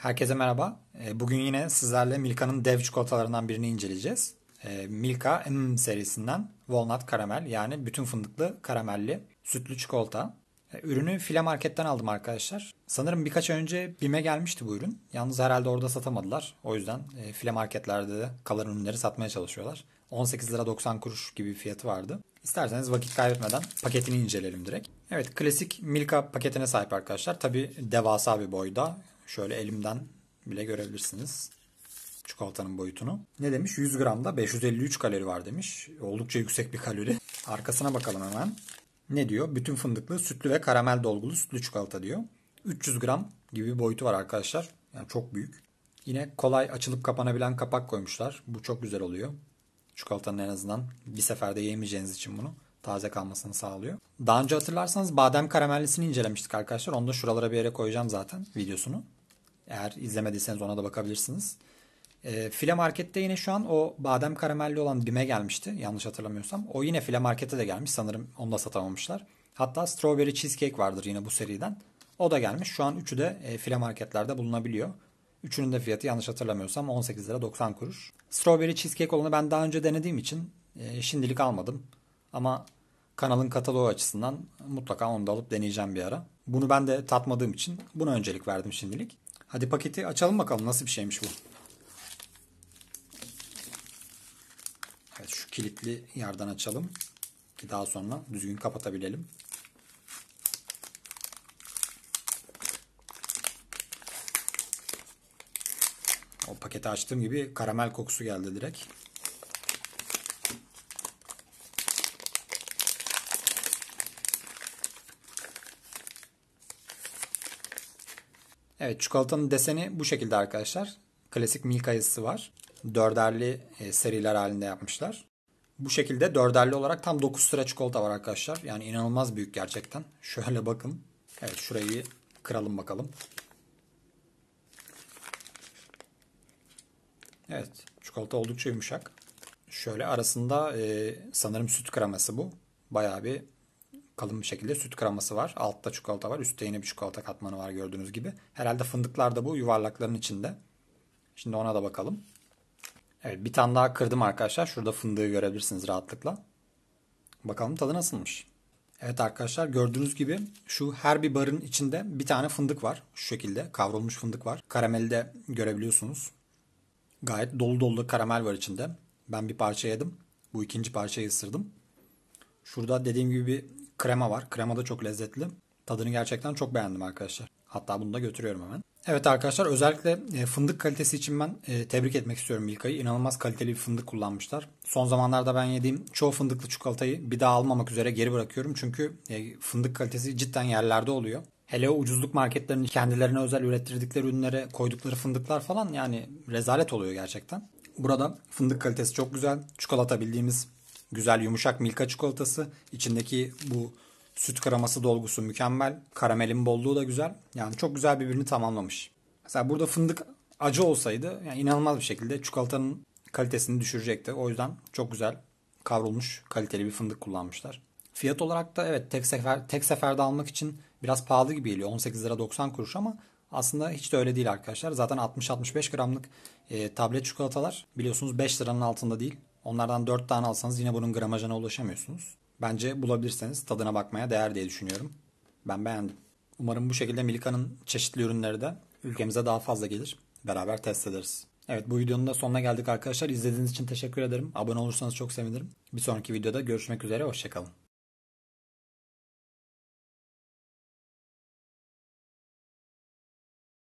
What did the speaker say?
Herkese merhaba. Bugün yine sizlerle Milka'nın dev çikolatalarından birini inceleyeceğiz. Milka serisinden Walnut Karamel, yani bütün fındıklı karamelli sütlü çikolata. Ürünü File Market'ten aldım arkadaşlar. Sanırım birkaç ay önce BİM'e gelmişti bu ürün. Yalnız herhalde orada satamadılar. O yüzden File Marketlerde de kalan ürünleri satmaya çalışıyorlar. 18 lira 90 kuruş gibi bir fiyatı vardı. İsterseniz vakit kaybetmeden paketini inceleyelim direkt. Evet, klasik Milka paketine sahip arkadaşlar. Tabi devasa bir boyda. Şöyle elimden bile görebilirsiniz çikolatanın boyutunu. Ne demiş? 100 gramda 553 kalori var demiş. Oldukça yüksek bir kalori. Arkasına bakalım hemen. Ne diyor? Bütün fındıklı, sütlü ve karamel dolgulu sütlü çikolata diyor. 300 gram gibi bir boyutu var arkadaşlar. Yani çok büyük. Yine kolay açılıp kapanabilen kapak koymuşlar. Bu çok güzel oluyor. Çikolatanın en azından bir seferde yemeyeceğiniz için bunu taze kalmasını sağlıyor. Daha önce hatırlarsanız badem karamellisini incelemiştik arkadaşlar. Onu da şuralara bir yere koyacağım zaten videosunu. Eğer izlemediyseniz ona da bakabilirsiniz. File Market'te yine şu an o badem karamelli olan BİM'e gelmişti. Yanlış hatırlamıyorsam. O yine File Market'e de gelmiş. Sanırım onu da satamamışlar. Hatta Strawberry Cheesecake vardır yine bu seriden. O da gelmiş. Şu an üçü de File Market'lerde bulunabiliyor. Üçünün de fiyatı yanlış hatırlamıyorsam 18 lira 90 kuruş. Strawberry Cheesecake olanı ben daha önce denediğim için şimdilik almadım. Ama kanalın kataloğu açısından mutlaka onu da alıp deneyeceğim bir ara. Bunu ben de tatmadığım için buna öncelik verdim şimdilik. Hadi paketi açalım bakalım nasıl bir şeymiş bu. Evet, şu kilitli yerden açalım ki daha sonra düzgün kapatabilelim. O paketi açtığım gibi karamel kokusu geldi direkt. Evet, çikolatanın deseni bu şekilde arkadaşlar. Klasik Milka yazısı var. Dörderli seriler halinde yapmışlar. Bu şekilde dörderli olarak tam 9 sıra çikolata var arkadaşlar. Yani inanılmaz büyük gerçekten. Şöyle bakın. Evet, şurayı kıralım bakalım. Evet, çikolata oldukça yumuşak. Şöyle arasında sanırım süt kreması bu. Bayağı bir kalın bir şekilde süt kreması var. Altta çikolata var. Üstte yine bir çikolata katmanı var gördüğünüz gibi. Herhalde fındıklar da bu yuvarlakların içinde. Şimdi ona da bakalım. Evet, bir tane daha kırdım arkadaşlar. Şurada fındığı görebilirsiniz rahatlıkla. Bakalım tadı nasılmış. Evet arkadaşlar, gördüğünüz gibi şu her bir barın içinde bir tane fındık var. Şu şekilde kavrulmuş fındık var. Karameli de görebiliyorsunuz. Gayet dolu dolu karamel var içinde. Ben bir parça yedim. Bu ikinci parçayı ısırdım. Şurada dediğim gibi bir krema var. Krema da çok lezzetli. Tadını gerçekten çok beğendim arkadaşlar. Hatta bunu da götürüyorum hemen. Evet arkadaşlar, özellikle fındık kalitesi için ben tebrik etmek istiyorum Milka'yı. İnanılmaz kaliteli bir fındık kullanmışlar. Son zamanlarda ben yediğim çoğu fındıklı çikolatayı bir daha almamak üzere geri bırakıyorum. Çünkü fındık kalitesi cidden yerlerde oluyor. Hele o ucuzluk marketlerinin kendilerine özel ürettirdikleri ürünlere koydukları fındıklar falan yani rezalet oluyor gerçekten. Burada fındık kalitesi çok güzel. Çikolata bildiğimiz güzel yumuşak Milka çikolatası. İçindeki bu süt kreması dolgusu mükemmel. Karamelin bolluğu da güzel. Yani çok güzel birbirini tamamlamış. Mesela burada fındık acı olsaydı yani inanılmaz bir şekilde çikolatanın kalitesini düşürecekti. O yüzden çok güzel kavrulmuş kaliteli bir fındık kullanmışlar. Fiyat olarak da evet tek seferde almak için biraz pahalı gibi geliyor. 18 lira 90 kuruş ama aslında hiç de öyle değil arkadaşlar. Zaten 60-65 gramlık tablet çikolatalar biliyorsunuz 5 liranın altında değil. Onlardan 4 tane alsanız yine bunun gramajına ulaşamıyorsunuz. Bence bulabilirseniz tadına bakmaya değer diye düşünüyorum. Ben beğendim. Umarım bu şekilde Milka'nın çeşitli ürünleri de ülkemize daha fazla gelir. Beraber test ederiz. Evet, bu videonun da sonuna geldik arkadaşlar. İzlediğiniz için teşekkür ederim. Abone olursanız çok sevinirim. Bir sonraki videoda görüşmek üzere. Hoşçakalın.